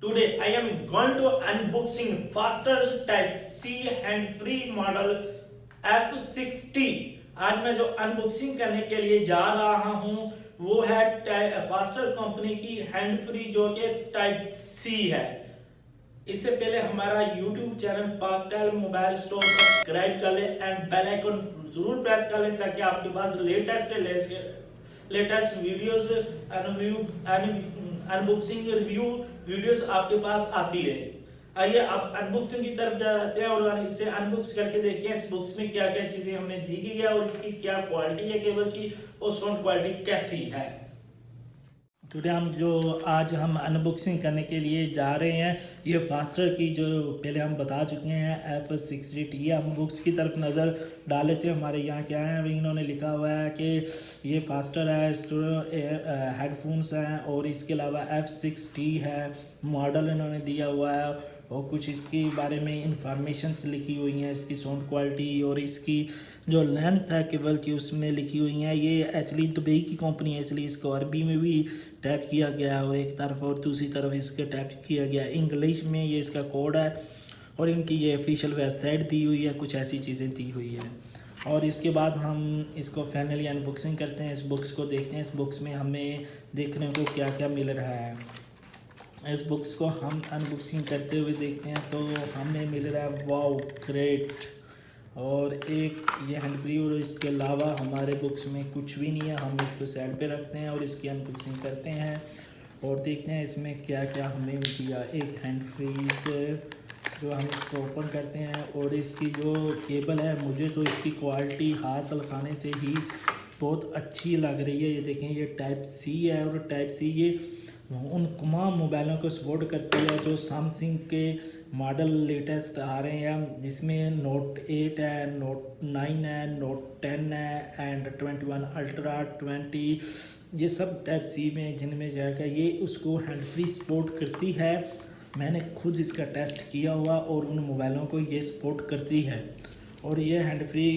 Today I am going to unboxing Faster Type C hand-free model F60। आज मैं जो unboxing करने के लिए जा रहा हूं वो है फास्टर कंपनी की हैंड फ्री जो कि टाइप सी है। इससे पहले हमारा YouTube चैनल पाकटेल मोबाइल स्टोर सब्सक्राइब कर ले एंड बेल आइकन जरूर प्रेस कर लें ताकि आपके पास latest videos unboxing review videos आपके पास आती रहे। आइए आप अनबॉक्सिंग की तरफ जाते हैं और इसे अनबॉक्स करके देखिए इस बॉक्स में क्या क्या चीजें हमने दी गई है और इसकी क्या क्वालिटी है केबल की और साउंड क्वालिटी कैसी है। टुडे आज हम अनबॉक्सिंग करने के लिए जा रहे हैं ये फास्टर की जो पहले हम बता चुके हैं F60। ये हम बुक्स की तरफ नज़र डाल लेते हैं। हमारे यहाँ क्या है इन्होंने लिखा हुआ है कि ये फास्टर है, हेडफोन्स हैं और इसके अलावा F60 है मॉडल इन्होंने दिया हुआ है और कुछ इसके बारे में इंफॉर्मेशंस लिखी हुई हैं, इसकी साउंड क्वालिटी और इसकी जो लेंथ है केबल की उसमें लिखी हुई हैं। ये एक्चुअली दुबई की कंपनी है इसलिए इसको अरबी में भी टैप किया गया है और एक तरफ और दूसरी तरफ इसके टैप किया गया इंग्लिश में। ये इसका कोड है और इनकी ये ऑफिशियल वेबसाइट दी हुई है, कुछ ऐसी चीज़ें दी हुई है। और इसके बाद हम इसको फाइनली अनबॉक्सिंग करते हैं, इस बुक्स को देखते हैं। इस बुक्स में हमें देखने को क्या क्या मिल रहा है। इस बुक्स को हम अनबॉक्सिंग करते हुए देखते हैं तो हमें मिल रहा है वाओ ग्रेट और एक ये हैंड फ्री। और इसके अलावा हमारे बुक्स में कुछ भी नहीं है। हम इसको साइड पे रखते हैं और इसकी अनबॉक्सिंग करते हैं और देखते हैं इसमें क्या क्या हमें दिया। एक हैंड फ्री से जो हम इसको ओपन करते हैं और इसकी जो केबल है मुझे तो इसकी क्वालिटी हाथ लगाने से ही बहुत अच्छी लग रही है। ये देखें ये टाइप सी है और टाइप सी ये उन तमाम मोबाइलों को सपोर्ट करती है जो सैमसंग के मॉडल लेटेस्ट आ रहे हैं, जिसमें नोट 8 है, नोट 9 है, नोट 10 है एंड 21 अल्ट्रा 20। ये सब टाइप सी में जिनमें जाएगा ये उसको हैंड फ्री सपोर्ट करती है। मैंने खुद इसका टेस्ट किया हुआ और उन मोबाइलों को ये सपोर्ट करती है और ये हैंड फ्री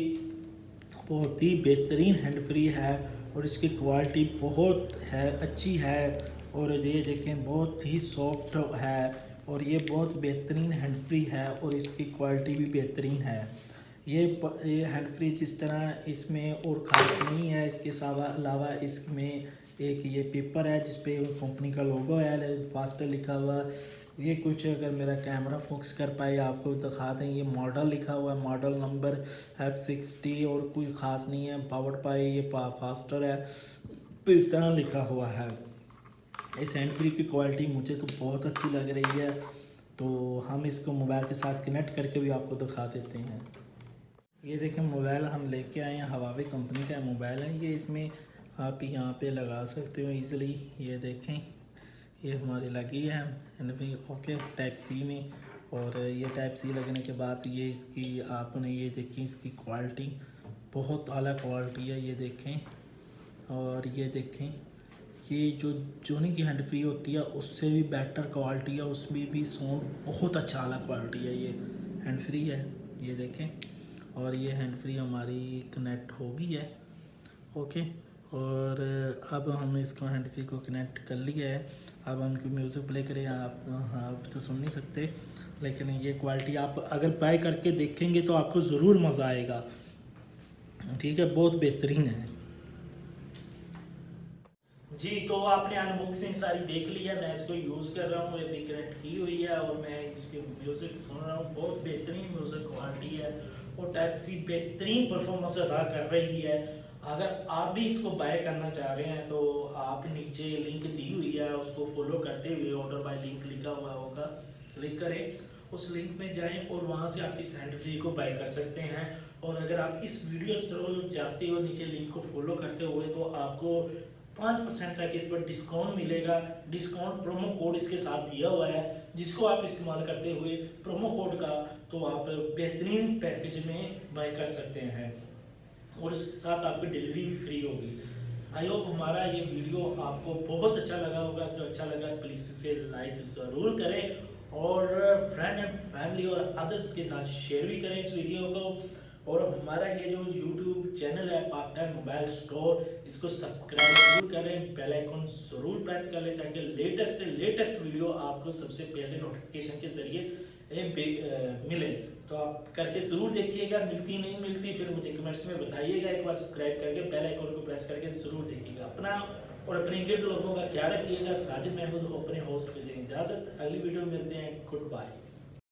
बहुत ही बेहतरीन हैंड फ्री है और इसकी क्वालिटी बहुत है अच्छी है और ये देखें बहुत ही सॉफ्ट है और ये बहुत बेहतरीन हैंड फ्री है और इसकी क्वालिटी भी बेहतरीन है। ये हैंड फ्री जिस तरह इसमें और ख़ास नहीं है, इसके अलावा इसमें एक ये पेपर है जिस पे कंपनी का लोगो है फास्टर लिखा हुआ। ये कुछ अगर मेरा कैमरा फोकस कर पाए आपको दिखा दें, ये मॉडल लिखा हुआ है, मॉडल नंबर F60 और कोई ख़ास नहीं है। पावर्ड बाय ये फास्टर है तो इस तरह लिखा हुआ है। इस हैंड फ्री की क्वालिटी मुझे तो बहुत अच्छी लग रही है तो हम इसको मोबाइल के साथ कनेक्ट करके भी आपको दिखा देते हैं। ये देखें मोबाइल हम लेके आए हैं, हवावे कंपनी का मोबाइल है ये। इसमें आप यहाँ पे लगा सकते हो इजीली। ये देखें ये हमारी लगी है hand free okay type C में और ये टाइप सी लगने के बाद ये इसकी आपने ये देखें इसकी क्वालिटी बहुत आला क्वालिटी है। ये देखें और ये देखें ये जो जोनी की हैंड फ्री होती है उससे भी बेटर क्वालिटी है, उसमें भी साउंड बहुत अच्छा वाला क्वालिटी है। ये हैंड फ्री है ये देखें और ये हैंड फ्री हमारी कनेक्ट हो गई है ओके। और अब हम इसको हैंड फ्री को कनेक्ट कर लिया है। अब हम म्यूज़िक प्ले करें आप तो सुन नहीं सकते लेकिन ये क्वालिटी आप अगर बाय करके देखेंगे तो आपको ज़रूर मज़ा आएगा। ठीक है बहुत बेहतरीन है जी। तो आपने अनबॉक्सिंग सारी देख ली है, मैं इसको यूज़ कर रहा हूँ, ये भी कनेक्ट की हुई है और मैं इसके म्यूज़िक सुन रहा हूँ। बहुत बेहतरीन म्यूज़िक क्वालिटी है और टाइप सी बेहतरीन परफॉर्मेंस अदा कर रही है। अगर आप भी इसको बाय करना चाह रहे हैं तो आप नीचे लिंक दी हुई है उसको फॉलो करते हुए ऑर्डर बाय लिंक लिखा हुआ होगा, क्लिक करें उस लिंक में जाएँ और वहाँ से आप इस हैंड फ्री को बाय कर सकते हैं। और अगर आप इस वीडियो थ्रू जाते हो नीचे लिंक को फॉलो करते हुए तो आपको 5% तक इस पर डिस्काउंट मिलेगा। डिस्काउंट प्रोमो कोड इसके साथ दिया हुआ है जिसको आप इस्तेमाल करते हुए प्रोमो कोड का तो आप बेहतरीन पैकेज में बाय कर सकते हैं और इसके साथ आपकी डिलीवरी भी फ्री होगी। आई होप हमारा ये वीडियो आपको बहुत अच्छा लगा होगा। तो अच्छा लगा प्लीज़ इसे लाइक ज़रूर करें और फ्रेंड एंड फैमिली और अदर्स के साथ शेयर भी करें इस वीडियो को। और हमारा ये जो YouTube चैनल है पार्ट टाइम मोबाइल स्टोर, इसको सब्सक्राइब जरूर करें, बेल आइकन जरूर प्रेस कर लें ताकि लेटेस्ट से लेटेस्ट वीडियो आपको सबसे पहले नोटिफिकेशन के जरिए मिले। तो आप करके जरूर देखिएगा, मिलती नहीं मिलती फिर मुझे कमेंट्स में बताइएगा। एक बार सब्सक्राइब करके बेल आइकन को प्रेस करके जरूर देखिएगा। अपना और अपने गिर्द लोगों का ख्याल रखिएगा। साजिद महमूद अपने होस्ट को दें इजाजत, अगली वीडियो में मिलते हैं। Good bye.